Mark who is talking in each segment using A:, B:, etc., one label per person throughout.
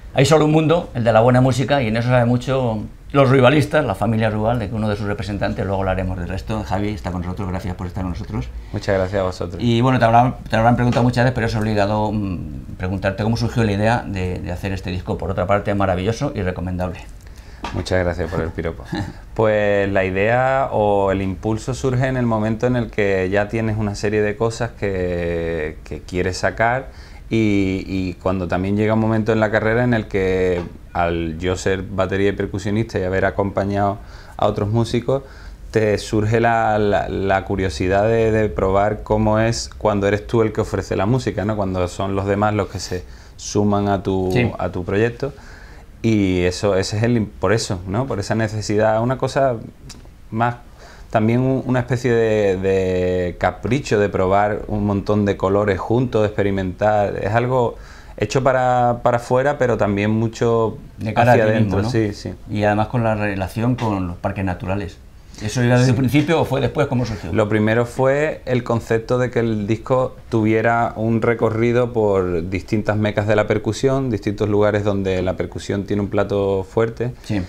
A: Hay solo un mundo, el de la buena música, y en eso sabe mucho los rivalistas, la familia Rual, de que uno de sus representantes, luego hablaremos del resto. Javi está con nosotros, gracias por estar con nosotros.
B: Muchas gracias a vosotros.
A: Y bueno, te habrán preguntado muchas veces, pero es obligado preguntarte cómo surgió la idea de hacer este disco, por otra parte, maravilloso y recomendable.
B: Muchas gracias por el piropo. Pues la idea o el impulso surge en el momento en el que ya tienes una serie de cosas que quieres sacar y cuando también llega un momento en la carrera en el que, al yo ser batería y percusionista y haber acompañado a otros músicos, te surge la curiosidad de probar cómo es cuando eres tú el que ofrece la música, ¿no? Cuando son los demás los que se suman a tu proyecto. Y ese es por eso, ¿no? Por esa necesidad, una cosa más, también una especie de capricho de probar un montón de colores juntos, de experimentar. Es algo hecho para afuera, pero también mucho
A: de cara
B: hacia
A: a ti
B: adentro,
A: mismo, ¿no?
B: Sí, sí.
A: Y además con la relación con los parques naturales. ¿Eso era desde el principio o fue después? ¿Cómo surgió?
B: Lo primero fue el concepto de que el disco tuviera un recorrido por distintas mecas de la percusión, distintos lugares donde la percusión tiene un plato fuerte.
A: Sí.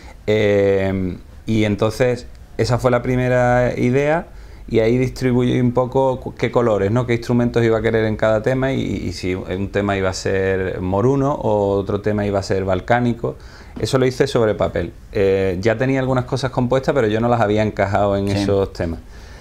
B: Y entonces esa fue la primera idea y ahí distribuí un poco qué colores, ¿no? Qué instrumentos iba a querer en cada tema y si un tema iba a ser moruno o otro tema iba a ser balcánico. Eso lo hice sobre papel. Ya tenía algunas cosas compuestas, pero yo no las había encajado en esos temas.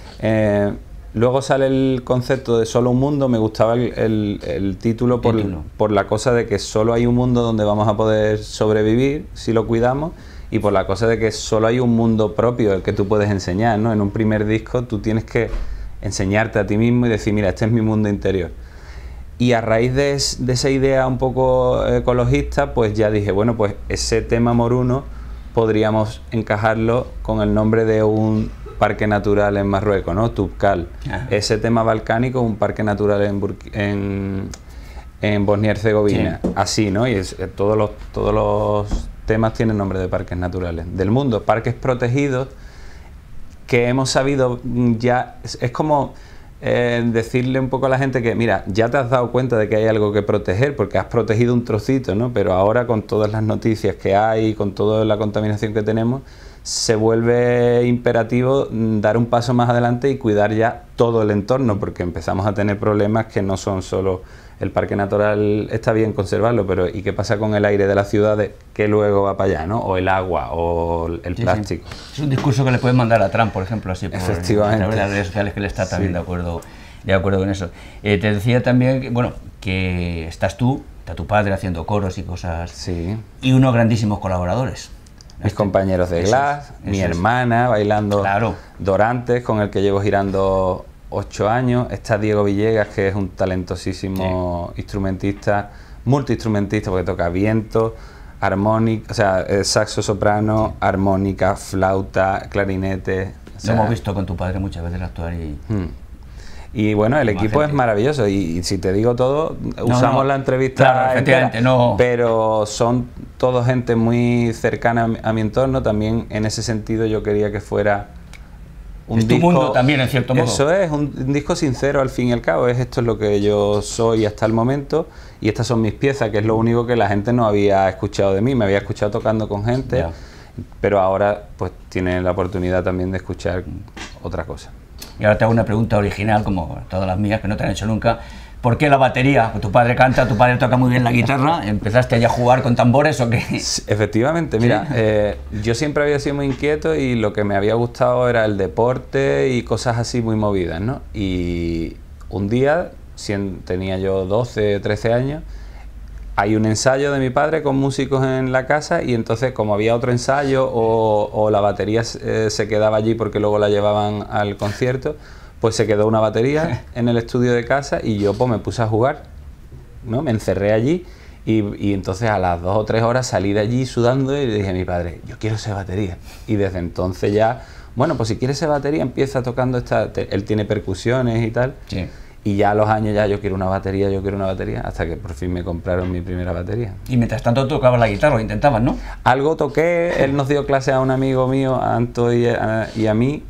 B: Luego sale el concepto de Solo un mundo. Me gustaba el título por la cosa de que solo hay un mundo donde vamos a poder sobrevivir si lo cuidamos, y por la cosa de que solo hay un mundo propio el que tú puedes enseñar, ¿no? En un primer disco tú tienes que enseñarte a ti mismo y decir, mira, este es mi mundo interior. Y a raíz de esa idea un poco ecologista, pues ya dije, bueno, pues ese tema moruno podríamos encajarlo con el nombre de un parque natural en Marruecos, ¿no? Toubkal. Ese tema balcánico, un parque natural en Bosnia y Herzegovina. Sí. Así, ¿no? Y todos los temas tienen nombre de parques naturales del mundo, parques protegidos que hemos sabido ya, es como decirle un poco a la gente que, mira, ya te has dado cuenta de que hay algo que proteger porque has protegido un trocito, ¿no? Pero ahora con todas las noticias que hay, con toda la contaminación que tenemos, se vuelve imperativo dar un paso más adelante y cuidar ya todo el entorno, porque empezamos a tener problemas que no son solo el parque natural. Está bien conservarlo, pero ¿y qué pasa con el aire de las ciudades que luego va para allá, ¿no? O el agua, o el plástico.
A: Sí. Es un discurso que le puedes mandar a Trump, por ejemplo, así por
B: Efectivamente.
A: las redes sociales, que él está también de acuerdo con eso. Te decía también que, bueno, que estás tú, está tu padre haciendo coros y cosas,
B: sí,
A: y unos grandísimos colaboradores.
B: Mis compañeros de Glass, mi hermana bailando Dorantes, con el que llevo girando 8 años. Está Diego Villegas, que es un talentosísimo instrumentista, multiinstrumentista, porque toca viento, armónica, o sea, saxo soprano, armónica, flauta, clarinete.
A: Lo hemos visto con tu padre muchas veces actuar
B: y bueno, el equipo es maravilloso y si te digo todo, usamos la entrevista,
A: claro, efectivamente,
B: pero son todos gente muy cercana a mi entorno. También en ese sentido yo quería que fuera un
A: disco, tu mundo también, en cierto modo.
B: Eso es, un disco sincero al fin y al cabo. Esto es lo que yo soy hasta el momento y estas son mis piezas, que es lo único que la gente no había escuchado de mí. Me había escuchado tocando con gente, pero ahora pues tienen la oportunidad también de escuchar otra cosa.
A: Y ahora te hago una pregunta original, como todas las mías, que no te han hecho nunca. ¿Por qué la batería? Tu padre canta, tu padre toca muy bien la guitarra. ¿Empezaste ya a jugar con tambores o qué?
B: Efectivamente, mira, yo siempre había sido muy inquieto y lo que me había gustado era el deporte y cosas así muy movidas, ¿no? Y un día, tenía yo 12, 13 años, hay un ensayo de mi padre con músicos en la casa y entonces como había otro ensayo o la batería se quedaba allí porque luego la llevaban al concierto, pues se quedó una batería en el estudio de casa y yo pues me puse a jugar, ¿no? Me encerré allí y entonces a las 2 o 3 horas salí de allí sudando y le dije a mi padre, yo quiero ser batería. Y desde entonces ya, bueno, pues si quieres ser batería empieza tocando él tiene percusiones y tal.
A: Sí.
B: Y ya a los años ya yo quiero una batería, hasta que por fin me compraron mi primera batería.
A: Y mientras tanto tocabas la guitarra, lo intentabas, ¿no?
B: Algo toqué, él nos dio clase a un amigo mío, a Anto y a mí,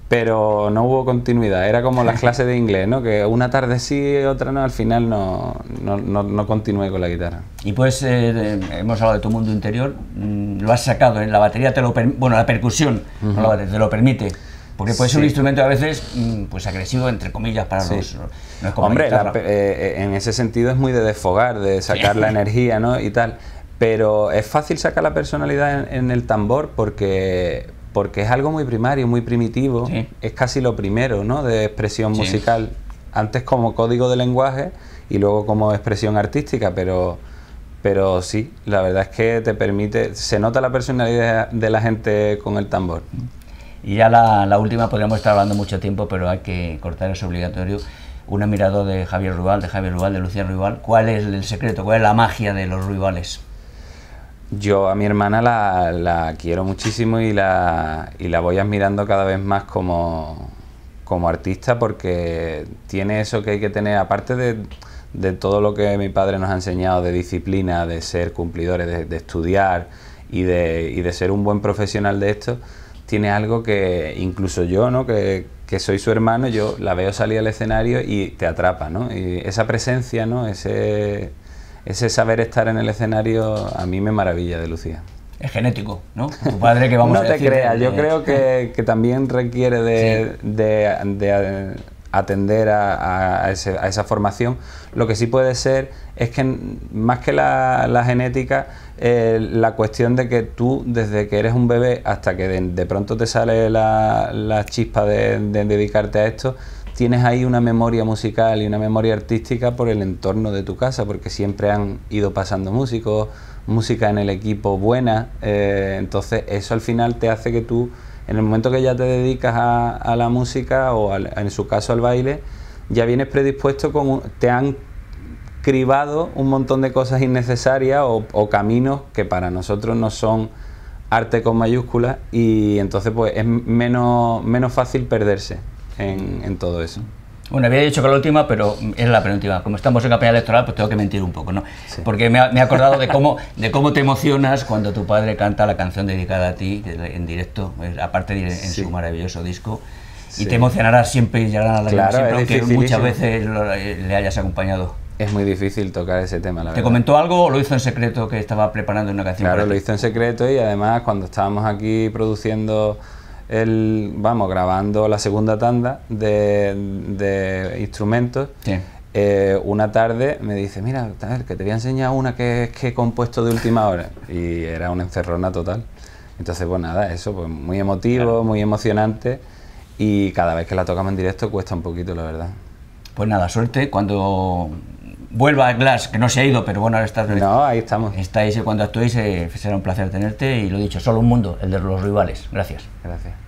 B: pero no hubo continuidad. Era como las clases de inglés, ¿no? Que una tarde sí, otra no, al final no continué con la guitarra.
A: Y pues hemos hablado de tu mundo interior, lo has sacado en la batería, bueno, la percusión no la batería, te lo permite. Porque puede ser un instrumento a veces pues agresivo, entre comillas, para los... No es como
B: hombre, en ese sentido es muy de desfogar, de sacar la energía, ¿no? Y tal. Pero es fácil sacar la personalidad en el tambor porque es algo muy primario, muy primitivo. Es casi lo primero, ¿no? De expresión musical. Antes como código de lenguaje y luego como expresión artística, pero sí, la verdad es que te permite... Se nota la personalidad de la gente con el tambor.
A: Y ya la última, podríamos estar hablando mucho tiempo, pero hay que cortar, es obligatorio. Un admirador de Javier Ruibal, de Lucía Ruibal. ¿Cuál es el secreto? ¿Cuál es la magia de los Ruibales?
B: Yo a mi hermana la quiero muchísimo y la voy admirando cada vez más como artista, porque tiene eso que hay que tener, aparte de todo lo que mi padre nos ha enseñado de disciplina, de ser cumplidores, de estudiar y de ser un buen profesional de esto. Tiene algo que incluso yo, ¿no? que soy su hermano, yo la veo salir al escenario y te atrapa, ¿no? Y esa presencia, ¿no? Ese saber estar en el escenario a mí me maravilla de Lucía.
A: Es genético, ¿no? Tu padre, que vamos
B: no
A: a decir...
B: No te creas, yo creo que también requiere de atender a esa formación. Lo que sí puede ser es que más que la genética, la cuestión de que tú, desde que eres un bebé hasta que de pronto te sale la chispa de dedicarte a esto, tienes ahí una memoria musical y una memoria artística por el entorno de tu casa, porque siempre han ido pasando músicos, música en el equipo buena, entonces eso al final te hace que tú, en el momento que ya te dedicas a la música o en su caso al baile, ya vienes predispuesto te han cribado un montón de cosas innecesarias o caminos que para nosotros no son arte con mayúsculas, y entonces pues es menos fácil perderse en todo eso.
A: Bueno, había dicho que la última, pero es la penúltima. Como estamos en campaña electoral, pues tengo que mentir un poco, ¿no? Sí. Porque me he acordado de cómo te emocionas cuando tu padre canta la canción dedicada a ti en directo, aparte de en su maravilloso disco. Y te emocionarás siempre y llegarán a la
B: claro,
A: siempre, aunque muchas veces le hayas acompañado.
B: Es muy difícil tocar ese tema, la verdad.
A: ¿Te comentó algo o lo hizo en secreto, que estaba preparando una canción?
B: Claro, lo hizo en secreto, y además cuando estábamos aquí produciendo grabando la segunda tanda de instrumentos, una tarde me dice, mira, que te voy a enseñar una que he compuesto de última hora, y era una encerrona total. Entonces pues nada, eso pues muy emotivo, muy emocionante, y cada vez que la tocamos en directo cuesta un poquito, la verdad.
A: Pues nada, suerte cuando vuelva a Glass, que no se ha ido, pero bueno, ahora estás...
B: No, ahí estamos.
A: Estáis, cuando actuéis será un placer tenerte, y lo dicho, solo un mundo, el de los Ruibales. Gracias.
B: Gracias.